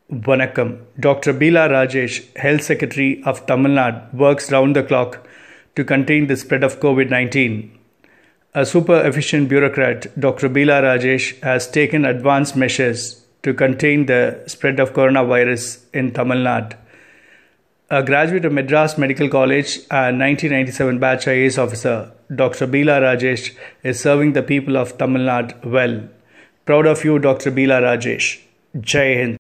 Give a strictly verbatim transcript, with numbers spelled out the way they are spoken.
Vanakkam. Doctor Beela Rajesh, Health Secretary of Tamil Nadu, works round the clock to contain the spread of COVID nineteen. A super efficient bureaucrat, Doctor Beela Rajesh, has taken advanced measures to contain the spread of coronavirus in Tamil Nadu. A graduate of Madras Medical College and nineteen ninety-seven batch I A S officer, Doctor Beela Rajesh is serving the people of Tamil Nadu well. Proud of you, Doctor Beela Rajesh. Jai Hind.